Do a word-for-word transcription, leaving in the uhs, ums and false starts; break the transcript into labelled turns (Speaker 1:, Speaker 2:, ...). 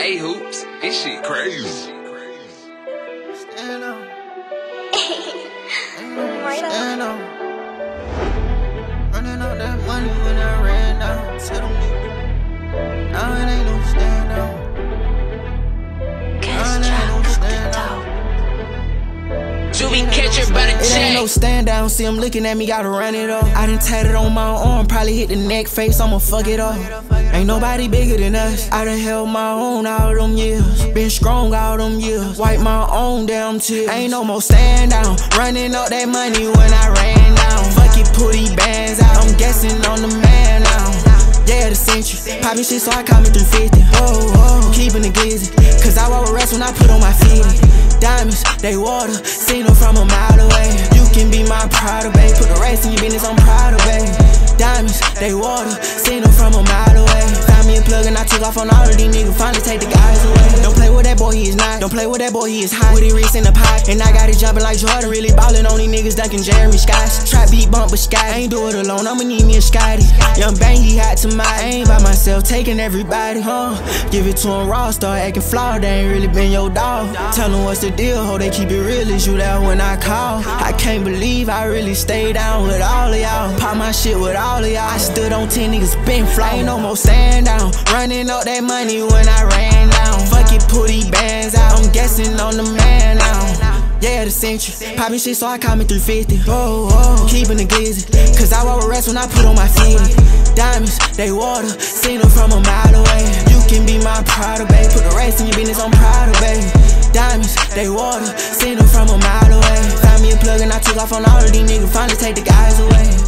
Speaker 1: Hey, Hoops, this shit crazy.
Speaker 2: Stand on.
Speaker 3: Stand
Speaker 2: on. Running out that money when I ran down. Tell them niggas, now it ain't no stand on. Now it ain't no stand on.
Speaker 1: You be catching by the
Speaker 2: It ain't no stand down, see him looking at me, gotta run it up. I done tatted on my arm, probably hit the neck, face, I'ma fuck it up. Ain't nobody bigger than us. I done held my own all them years, been strong all them years, wipe my own damn tears. Ain't no more stand down, running up that money when I ran down. Fuck it, put these bands out, I'm guessing on the man now. Yeah, the century, poppin' shit so I call me three fifty. Oh, oh, keeping it glizzy, cause I walk with rest when I put on my feet. Diamonds, they water, seen them from a mile away. You can be my pride, babe. Put the rest in your business, I'm proud of, babe. Diamonds, they water, seen them from a mile away. Found me a plug and I took off on all of these niggas, finally take the guys away. Don't play with that boy, he is not. Don't play with that boy, he is hot. With his wrist in the pot, and I got it jumping like Jordan. Really ballin' on these niggas, dunking Jeremy Scotts. Trap beat bump, but Scottie ain't do it alone, I'ma need me a Scottie. Young Bang, he hot to my aim by myself, taking everybody, huh? Give it to him raw, start acting flawed, they ain't really been your dog. Tell him what's the deal, ho, they keep it real, is you there when I call? I can't believe I really stayed down with all of y'all. Pop my shit with all of y'all. I stood on ten niggas, been fly, ain't no more stand down. Running up that money when I ran down. Fuck it, put these bands out, I'm guessing on the man now. Yeah, the century, poppin' shit so I call me three fifty. Oh, oh, keeping it glizzy, cause I walk with rest when I put on my feet. Diamonds, they water, seen them from a mile away. You can be my pride, babe. Put the rest in your business, I'm proud of, babe. Diamonds, they water, seen them from a mile away. Found me a plug and I took off on all of these niggas, finally take the guys away.